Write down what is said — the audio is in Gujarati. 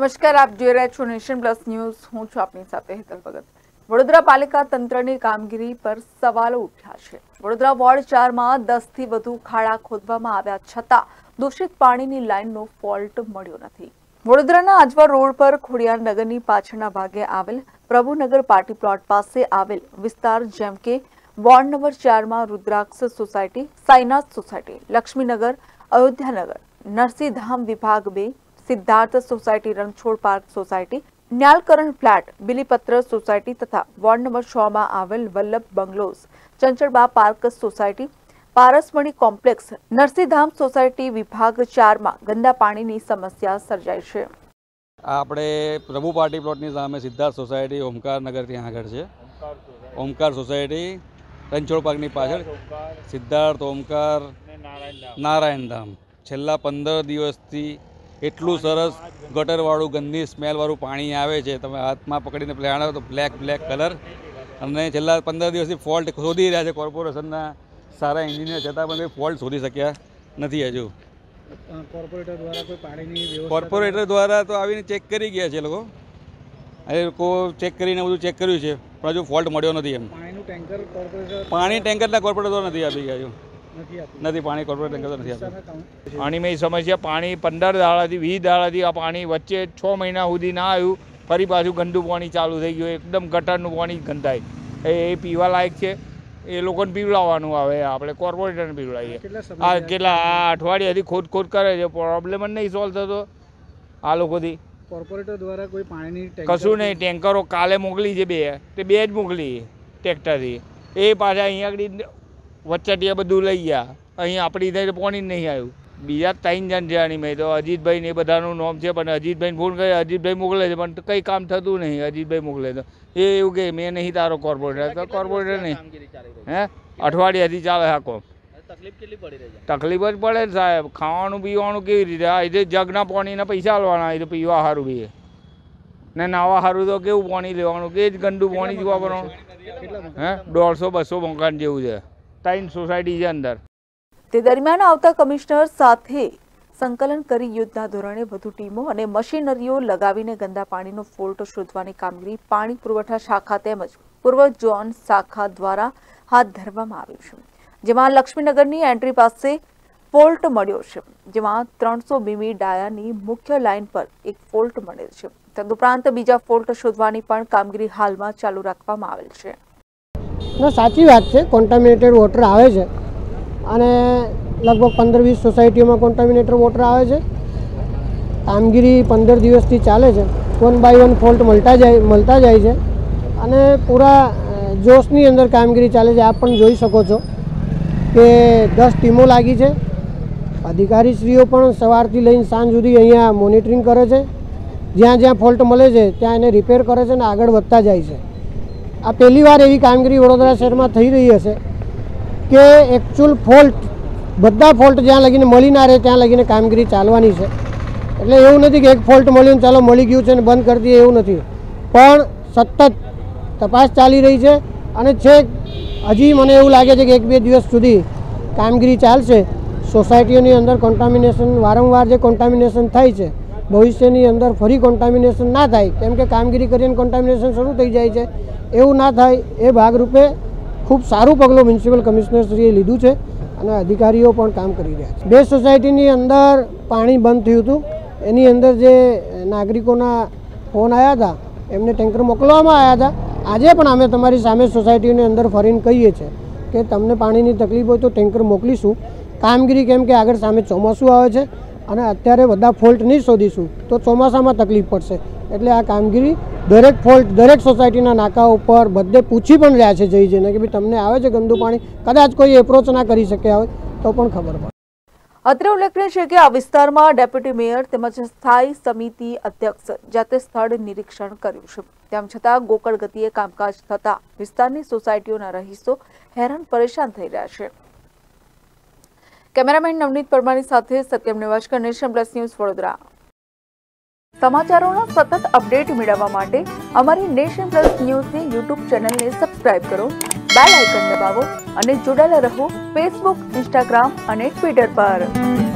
નમસ્કાર, આપ જોઈ રહ્યા છો નેશન પ્લસ ન્યૂઝ। હું છું આપની સાથે હેતલ ભગત। વડોદરા પાલિકા તંત્રની કામગીરી પર સવાલો ઉઠ્યા છે। વડોદરા વોર્ડ 4 માં 10 થી વધુ ખાડા ખોદવામાં આવ્યા છતાં દૂષિત પાણીની લાઇનનો ફોલ્ટ મળ્યો નથી। વડોદરાના આજવા રોડ પર ખોડિયારનગરની પાછળના ભાગે આવેલ પ્રભુનગર પાર્ટી પ્લોટ પાસે આવેલ વિસ્તાર જેમ કે વોર્ડ નંબર 4 માં રુદ્રાક્ષ સોસાયટી, સાઈનાથ સોસાયટી, લક્ષ્મીનગર, અયોધ્યાનગર, નરસિંહધામ વિભાગ 2, Siddharth society, Ranchhod park society, Nyalkaran flat, Bilipatra society तथा वॉर्ड नंबर 6 में आवेल Vallabh bungalows, Chanchalba park society, Parasmani complex, Narsinhdham society विभाग 4 में गंदा पानी समस्या सर्जाई है। આપણે પ્રભુ પાર્ટી પ્લોટની સામે સિદ્ધાર્થ સોસાયટી, ઓમકાર નગર ત્યાં આગળ છે। ઓમકાર સોસાયટી, રણછોડ પાર્કની પાછળ સિદ્ધાર્થ, ઓમકાર, નારાયણધામ છેલ્લા 15 દિવસથી એટલું સરસ ગટરવાળું ગંદી સ્મેલવાળું પાણી આવે છે। તમે હાથમાં પકડીને પ્લાણો તો બ્લેક કલર, અને છેલ્લા 15 દિવસથી ફોલ્ટ શોધી રહ્યા છે કોર્પોરેશનના સારા એન્જિનિયર, છતાં પણ ફોલ્ટ શોધી શક્યા નથી હજુ। કોર્પોરેટર દ્વારા તો આવીને ચેક કરી ગયા છે લોકો, એ લોકો ચેક કરીને બધું ચેક કર્યું છે, પણ હજુ ફોલ્ટ મળ્યો નથી। એમ પાણી ટેન્કરના કોર્પોરેટર દ્વારા નથી આપી ગયા, હજુ નથી પાણી કોર્પોરેટ ટેન્કર નથી આપતું। પાણીમાં સમસ્યા, પાણી 15 દાડાથી 20 દાડાથી આ પાણી વચ્ચે 6 મહિના સુધી ના આવ્યું, ફરી પાછું ગંદુ પાણી ચાલુ થઈ ગયું। એકદમ ગટરનું પાણી ગંધાય, એ પીવા લાયક છે, એ લોકોને પીવડાવવાનું આવે, આપણે કોર્પોરેટરને પીવડાવીએ। આ કેટલા અઠવાડિયાથી ખોદ કરે છે, પ્રોબ્લેમ જ નહીં સોલ્વ થતો આ લોકોથી। કોર્પોરેટર દ્વારા કોઈ પાણીની કશું નહીં, ટેન્કરો કાલે મોકલી છે, 2 જ મોકલી ટ્રેક્ટરથી, એ પાછા અહીંયા આગળ વચ્ચે બધું લઈ ગયા, અહીં આપણી થાય તો પાણી જ નહીં આવ્યું। બીજા 3 જણ છે આની મેં, તો અજીતભાઈ ને એ બધાનું નામ છે, પણ અજીતભાઈને ફોન કરે, અજીતભાઈ મોકલે છે, પણ કંઈ કામ થતું નહીં। અજીતભાઈ મોકલે તો એ એવું કે મેં નહીં તારો કોર્પોરેટર, તો કોર્પોરેટર નહીં, હે અઠવાડિયાથી ચાલે આ કોમ। તકલીફ જ પડે ને સાહેબ, ખાવાનું પીવાનું કેવી રીતે? આ રીતે જગના પાણીના પૈસા આલવાના, એ તો પીવા સારું બી ને નાવા સારું તો કેવું પાણી લેવાનું, કે જ ગંદુ પાણી જ વાપરવાનું। હે 150-200 મકાન જેવું છે, 3 સોસાયટી છે અંદર। તે દરમિયાન આવતા કમિશનર સાથે સંકલન કરી યુદ્ધના ધોરણે વધુ ટીમો અને મશીનરીઓ લગાવીને ગંદા પાણીનો ફોલ્ટ શોધવાની કામગીરી પાણી પુરવઠા શાખા તેમજ પૂર્વ ઝોન શાખા દ્વારા હાથ ધરવામાં આવી છે, જેમાં લક્ષ્મીનગરની એન્ટ્રી પાસે ફોલ્ટ મળ્યો છે, જેમાં 300 મીમી ડાયાની મુખ્ય લાઇન પર એક ફોલ્ટ મળેલ છે। તદુપરાંત બીજા ફોલ્ટ શોધવાની પણ કામગીરી હાલમાં ચાલુ રાખવામાં આવેલ છે। સાચી વાત છે, કોન્ટામિનેટેડ વોટર આવે છે અને લગભગ 15-20 સોસાયટીઓમાં કોન્ટામિનેટેડ વોટર આવે છે। કામગીરી 15 દિવસથી ચાલે છે, 1 બાય 1 ફોલ્ટ મળતા જાય છે અને પૂરા જોશની અંદર કામગીરી ચાલે છે। આપ પણ જોઈ શકો છો કે 10 ટીમો લાગી છે, અધિકારીશ્રીઓ પણ સવારથી લઈને સાંજ સુધી અહીંયા મોનિટરિંગ કરે છે, જ્યાં જ્યાં ફોલ્ટ મળે છે ત્યાં એને રિપેર કરે છે અને આગળ વધતા જાય છે। આ પહેલી વાર એવી કામગીરી વડોદરા શહેરમાં થઈ રહી હશે કે એકચ્યુઅલ ફોલ્ટ, બધા ફોલ્ટ જ્યાં લગીને મળી ના રહે ત્યાં લગીને કામગીરી ચાલવાની છે। એટલે એવું નથી કે એક ફોલ્ટ મળ્યું ચાલો મળી ગયું છે ને બંધ કરી દઈએ, એવું નથી, પણ સતત તપાસ ચાલી રહી છે અને છેક હજી મને એવું લાગે છે કે 1-2 દિવસ સુધી કામગીરી ચાલશે। સોસાયટીઓની અંદર કોન્ટામિનેશન, વારંવાર જે કોન્ટામિનેશન થાય છે, ભવિષ્યની અંદર ફરી કોન્ટામિનેશન ના થાય, કેમ કે કામગીરી કરીને કોન્ટામિનેશન શરૂ થઈ જાય છે, એવું ના થાય એ ભાગરૂપે ખૂબ સારું પગલું મ્યુનિસિપલ કમિશનરશ્રીએ લીધું છે અને અધિકારીઓ પણ કામ કરી રહ્યા છે। 2 સોસાયટીની અંદર પાણી બંધ થયું હતું, એની અંદર જે નાગરિકોના ફોન આવ્યા હતા એમને ટેન્કર મોકલવામાં આવ્યા હતા। આજે પણ અમે તમારી સામે સોસાયટીની અંદર ફરીને કહીએ છીએ કે તમને પાણીની તકલીફ હોય તો ટેન્કર મોકલીશું। કામગીરી કેમ કે આગળ સામે ચોમાસું આવે છે અને અત્યારે બધા ફોલ્ટ નહીં શોધીશું તો ચોમાસામાં તકલીફ પડશે, એટલે આ કામગીરી દરેક ફોલ્ટ દરેક સોસાયટીના નાકા ઉપર બધે પૂછી પણ રહ્યા છે જઈને કે ભાઈ તમને આવે છે ગંદુ પાણી, કદાચ કોઈ એપ્રોચ ના કરી શક્યા હોય તો પણ ખબર પડે। અત્રે ઉલ્લેખનીય છે કે આ વિસ્તારમાં ડેપ્યુટી મેયર તેમજ સ્થાયી સમિતિ અધ્યક્ષ જાતે સ્થળ નિરીક્ષણ કર્યું છે, તેમ છતાં ગોકળ ગતિએ કામકાજ થતા વિસ્તારની સોસાયટીઓના રહીશો હેરાન પરેશાન થઈ રહ્યા છે। કેમેરામેન નવનીત પરમારની સાથે Satyam Nevashkar, nation plus news, Vadodara. સમાચારોના સતત અપડેટ મેળવવા માટે અમારી નેશન પ્લસ ન્યૂઝની યુટ્યુબ ચેનલને સબસ્ક્રાઇબ કરો, બેલ આઇકન દબાવો અને જોડાયેલા રહો ફેસબુક, ઇન્સ્ટાગ્રામ અને ટ્વિટર પર।